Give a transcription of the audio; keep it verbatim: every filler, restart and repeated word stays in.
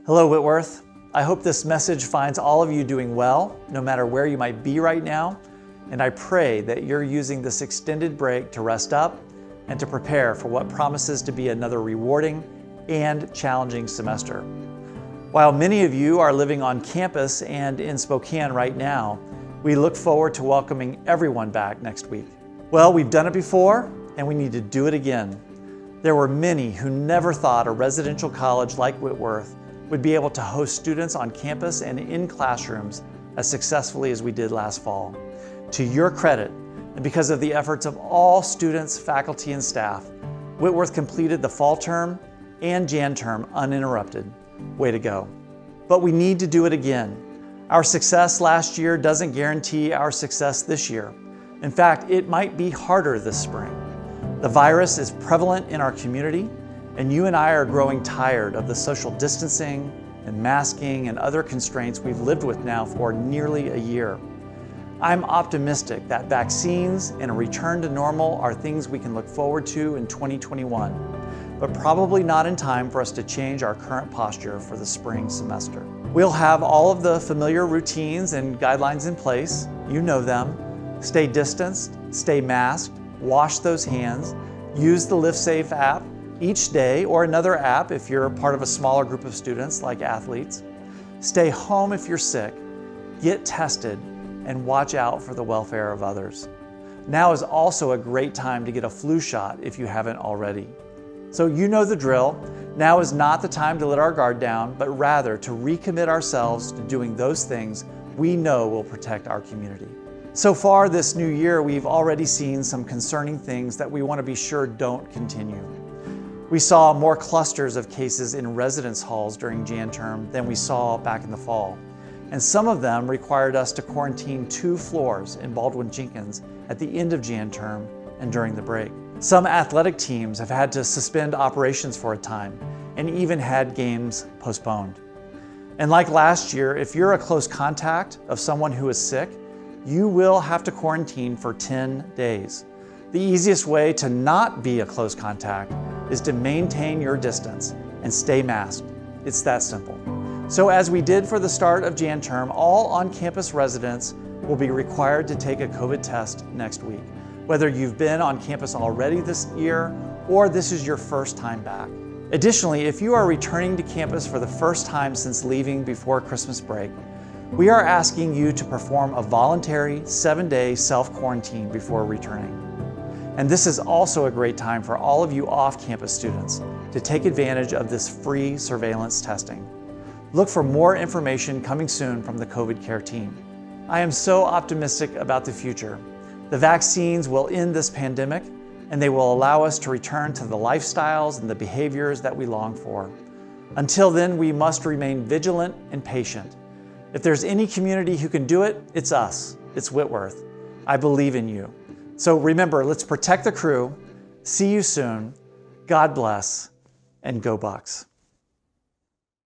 Hello, Whitworth. I hope this message finds all of you doing well, no matter where you might be right now, and I pray that you're using this extended break to rest up and to prepare for what promises to be another rewarding and challenging semester. While many of you are living on campus and in Spokane right now, we look forward to welcoming everyone back next week. Well, we've done it before, and we need to do it again. There were many who never thought a residential college like Whitworth would be able to host students on campus and in classrooms as successfully as we did last fall. To your credit, and because of the efforts of all students, faculty, and staff, Whitworth completed the fall term and Jan term uninterrupted. Way to go. But we need to do it again. Our success last year doesn't guarantee our success this year. In fact, it might be harder this spring. The virus is prevalent in our community, and you and I are growing tired of the social distancing and masking and other constraints we've lived with now for nearly a year. I'm optimistic that vaccines and a return to normal are things we can look forward to in twenty twenty-one, but probably not in time for us to change our current posture for the spring semester. We'll have all of the familiar routines and guidelines in place. You know them. Stay distanced, stay masked, wash those hands, use the LiveSafe app each day or another app if you're part of a smaller group of students like athletes. Stay home if you're sick, get tested, and watch out for the welfare of others. Now is also a great time to get a flu shot if you haven't already. So you know the drill. Now is not the time to let our guard down, but rather to recommit ourselves to doing those things we know will protect our community. So far this new year, we've already seen some concerning things that we want to be sure don't continue. We saw more clusters of cases in residence halls during Jan term than we saw back in the fall. And some of them required us to quarantine two floors in Baldwin-Jenkins at the end of Jan term and during the break. Some athletic teams have had to suspend operations for a time and even had games postponed. And like last year, if you're a close contact of someone who is sick, you will have to quarantine for ten days. The easiest way to not be a close contact is to maintain your distance and stay masked. It's that simple. So as we did for the start of Jan term, all on-campus residents will be required to take a COVID test next week, whether you've been on campus already this year or this is your first time back. Additionally, if you are returning to campus for the first time since leaving before Christmas break, we are asking you to perform a voluntary seven-day self-quarantine before returning. And this is also a great time for all of you off-campus students to take advantage of this free surveillance testing. Look for more information coming soon from the COVID Care team. I am so optimistic about the future. The vaccines will end this pandemic, and they will allow us to return to the lifestyles and the behaviors that we long for. Until then, we must remain vigilant and patient. If there's any community who can do it, it's us. It's Whitworth. I believe in you. So remember, let's protect the crew. See you soon. God bless, and go Bucks.